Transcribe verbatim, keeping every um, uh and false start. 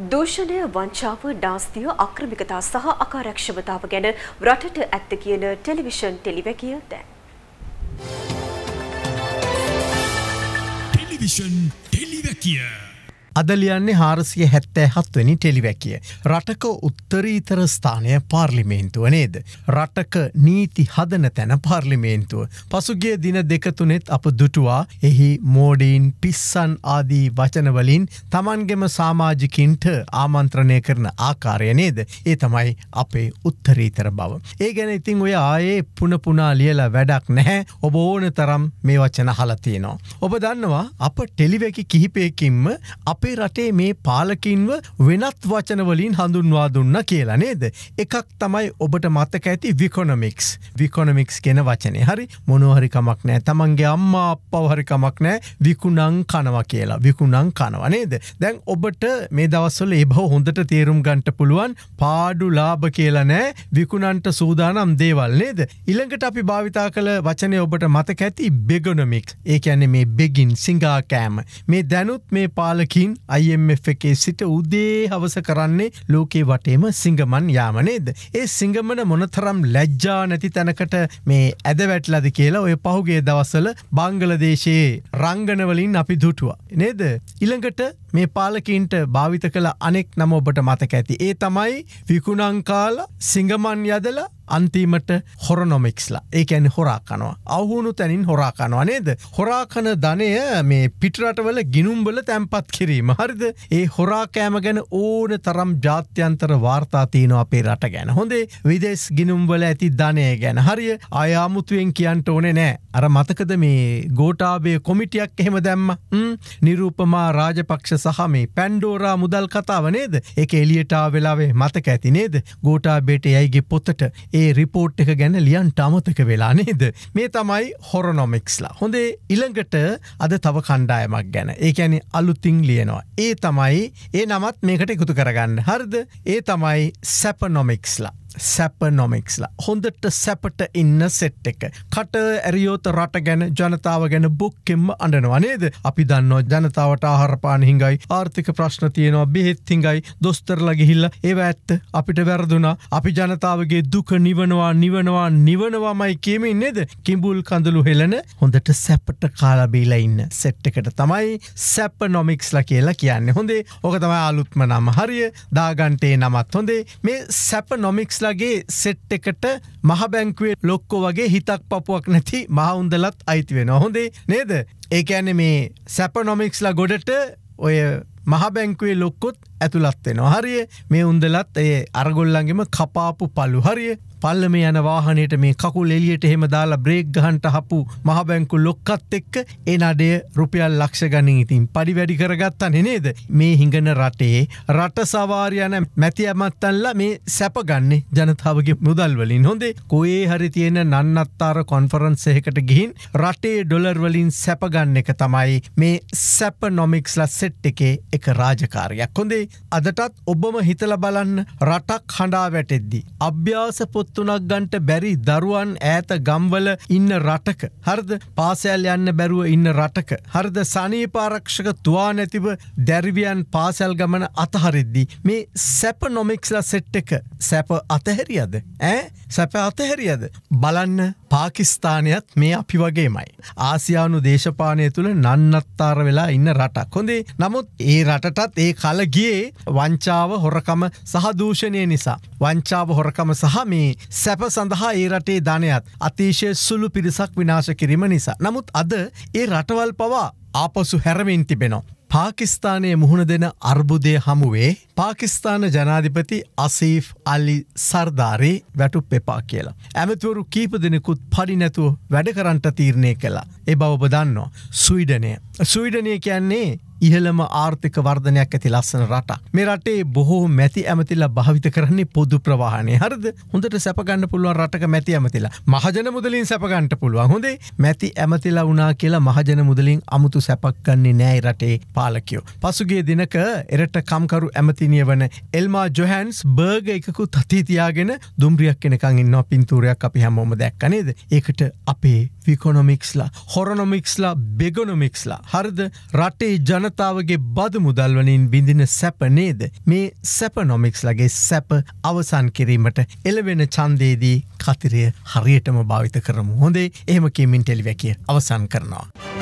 දූෂණය, වංචාව, නාස්තිය, අක්‍රමිකතා සහ අකාර්යක්ෂමතාව ගැන රටට ඇත්ත කියන ටෙලිවිෂන් ටෙලිවැකිය දැන්. ටෙලිවිෂන් ටෙලිවැකිය අද ලියන්නේ හාරසිය හැත්තෑ හත් වෙනි ටෙලිවැකිය. රටක උත්තරීතර ස්ථානය පාර්ලිමේන්තුව නේද? රටක නීති හදන තැන පාර්ලිමේන්තුව. පසුගිය දින දෙක තුනෙත් අප දුටුවා එහි මෝඩීන්, පිස්සන් ආදී වචන වලින් Tamanගෙම සමාජිකින්ට ආමන්ත්‍රණය කරන ආකාරය නේද? ඒ තමයි අපේ උත්තරීතර බව. ඒ ගැන ඉතින් ඔය ආයේ පුන පුනා ලියලා වැඩක් නැහැ. ඔබ ඕන තරම් මේ වචන අහලා තියෙනවා. ඔබ දන්නවා අප ටෙලිවැකි කිහිපයකින්ම අපේ රටේ මේ පාලකින්ව වෙනත් වචන වලින් හඳුන්වා දුන්නා කියලා නේද? එකක් තමයි ඔබට මතක ඇති විකොනොමික්ස්. විකොනොමික්ස් කියන වචනේ. හරි මොනවා හරි කමක් නැහැ. Tamanගේ අම්මා අප්පව හරි කමක් නැහැ. විකුණන් කනවා කියලා. විකුණන් කනවා නේද? දැන් ඔබට මේ දවස්වල ඒ බව හොඳට තේරුම් ගන්න පුළුවන්. පාඩු ලාභ කියලා නැහැ. විකුණන්ට සූදානම් දේවල් නේද? ඊළඟට අපි භාවිතා කළ වචනේ ඔබට මතක ඇති බෙගොනොමික්ස්. ඒ කියන්නේ මේ බෙගින් සිඟා කෑම. මේ දැනුත් මේ පාලකින් I M F එකේ සිට උදේ හවස කරන්නේ ලෝකේ වටේම සිංගමන් යාම නේද? ඒ සිංගමන මොනතරම් ලැජ්ජා නැති තැනකට මේ ඇද වැටලාද කියලා ඔය පහුගිය දවස්වල බංග්ලාදේශයේ රංගන වලින් අපි දුටුවා නේද? ඊළඟට මේ පාලකින්ට භාවිත කළ අනෙක් නම ඔබට මතක ඇති. ඒ තමයි විකුණන් කාලා සිංගමන් යදලා අන්තිමට හොරොනොමික්ස්ලා. ඒ කියන්නේ හොරා කනවා. අවහුණු තැනින් හොරා කනවා නේද? හොරා කන ධනය මේ පිටරටවල ගිණුම්වල තැන්පත් කිරීම. හරිද? ඒ හොරා කෑම ගැන ඕන තරම් ජාත්‍යන්තර වාර්තා තියෙනවා අපේ රට ගැන. හොඳේ විදේශ ගිණුම්වල ඇති ධනය ගැන. හරිය ආය ආමුතුවෙන් කියන්න ඕනේ නෑ. අර මතකද මේ ගෝඨාභය කොමිටියක් එහෙම දැම්මා. හ්ම් නිරූපමා රාජපක්ෂ සහ මේ පැන්ඩෝරා මුදල් කතාව නේද? ඒක එළියට ආව වෙලාවේ මතක ඇති නේද? ගෝඨාභයට යයිගේ පොතට ඒ රිපෝට් එක ගැන ලියන්න අමතක වෙලා නේද? මේ තමයි හොරොනොමික්ස්ලා. හොඳේ ඊළඟට අද තව කණ්ඩායමක් ගැන. ඒ කියන්නේ අලුතින් ලියනවා. ඒ තමයි ඒ නමත් මේකට එකතු කරගන්න. හරිද? ඒ තමයි සැපනොමික්ස්ලා. සැපනොමික්ස්ලා. හොඳට සැපට ඉන්න සෙට් එක. කට ඇරියෝත රට ගැන ජනතාව ගැන බොක්කෙම්ම අඬනවා නේද? අපි දන්නවා ජනතාවට ආහාර පාන හිඟයි, ආර්ථික ප්‍රශ්න තියෙනවා, බෙහෙත් හිඟයි, දොස්තරලා ගිහිල්ලා ඒව ඇත්ත අපිට වැරදුනා. අපි ජනතාවගේ දුක නිවනවා නිවනවා නිවනවාමයි කියමින් නේද? කිඹුල් කඳුළු හෙලන හොඳට සැපට කාලා බීලා ඉන්න සෙට් එකට තමයි සැපනොමික්ස්ලා කියලා කියන්නේ. හොඳේ ඕක තමයි අලුත්ම නම. හරිය දාගන්ටේ නමත් හොඳේ. මේ සැපනොමික්ස් ලගේ සෙට් එකට මහ බැංකුවේ ලොක්කෝ වගේ හිතක් පපුවක් නැති මහ උන්දලත් අයිති වෙනවා. හොඳේ නේද? ඒ කියන්නේ මේ සැපනොමික්ස්ලා ගොඩට ඔය මහ බැංකුවේ ලොක්කොත් ඇතුළත් වෙනවා. හරිය මේ උන්දලත් ඒ අරගොල්ලන්ගෙම කපාපු පළු. හරිය පල්ලමේ යන වාහනයට මේ කකුල් එළියට එහෙම දාලා බ්‍රේක් ගහන්න හපු මහ බැංකු ලොක්කත් එක්ක ඒ නඩය රුපියල් ලක්ෂ ගණන් ඉතින් පඩි වැඩි කරගත්තනේ නේද? මේ හිඟන රටේ රට සවාරි යන මැති ඇමත්තන්ලා මේ සැප ගන්න ජනතාවගේ මුදල් වලින්. හොඳේ කොහේ හරි තියෙන නන්නත්තර කොන්ෆරන්ස් එකකට ගිහින් රටේ ඩොලර් වලින් සැප ගන්න එක තමයි මේ සැපනොමික්ස්ලා සෙට් එකේ එක රාජකාරියක්. හොඳේ අදටත් ඔබම හිතලා බලන්න රටක් හඬා වැටෙද්දි අභ්‍යාස පොත් තුනක් ගන්ට බැරි දරුවන් ඈත ගම්වල ඉන්න රටක. හරිද? පාසල් යන්න බැරුව ඉන්න රටක. හරිද? සනීප ආරක්ෂක තුවා නැතිව දැරිවියන් පාසල් ගමන අතහරිද්දි මේ සැපනොමික්ස්ලා සෙට් එක සැප අතහැරියද? ඈ සැප අතහැරියද? බලන්න පාකිස්තානයත් මේ අපි වගේමයි. ආසියානු දේශපාලනය තුල නන්නත්තර වෙලා ඉන්න රටක්. හොඳේ. නමුත් ඒ රටටත් ඒ කල ගියේ වංචාව, හොරකම සහ දූෂණය නිසා. වංචාව, හොරකම සහ මේ සැප සඳහා ඒ රටේ ධනයත් අතිශය සුළු පිරිසක් විනාශ කිරීම නිසා. නමුත් අද ඒ රටවල් පවා ආපසු හැරමින් තිබෙනවා. පාකිස්තානයේ මුහුණ දෙන අර්බුදය හමුවේ පාකිස්තාන ජනාධිපති අසීෆ් අලි සර්දාරි වැටුප් එපා කියලා. ඇමතිවරු කීප දෙනෙකුත් පඩි නැතුව වැඩ කරන්නට තීරණය කළා. ඒ බව ඔබ දන්නවා. ස්වීඩනය. ස්වීඩනය කියන්නේ ඉහළම ආර්ථික වර්ධනයක් ඇති ලස්සන රටක්. මේ රටේ බොහෝ මැති ඇමතිලා භාවිත කරන්නේ පොදු ප්‍රවාහනය. හරිද? හොඳට සැප ගන්න පුළුවන් රටක මැති ඇමතිලා. මහජන මුදලින් සැප ගන්න පුළුවන්. හොඳේ. මැති ඇමතිලා වුණා කියලා මහජන මුදලින් අමුතු සැපක් ගන්නේ නෑ රටේ පාලකයෝ. පසුගිය දිනක එරට කම්කරු ඇමතිනිය වන එල්මා ජොහන්ස් බර්ග එකකුත් අතේ තියාගෙන දුම්රියක් කෙනකන් ඉන්නවා. පින්තූරයක් අපි හැමෝම දැක්ක නේද? ඒකට අපේ විකොනොමික්ස්ලා, හොරොනොමික්ස්ලා, බෙගොනොමික්ස්ලා. හරිද? රටේ ජන ජනතාවගේ බදු මුදල්වලින් බිඳින සැප නේද මේ සැපනොමික්ස් ලගේ සැප අවසන් කිරීමට එළවෙන ඡන්දයේදී කතිරය හරියටම භාවිත කරමු. හොඳේ එහෙම කියමින් ටෙලිවැකිය අවසන් කරනවා.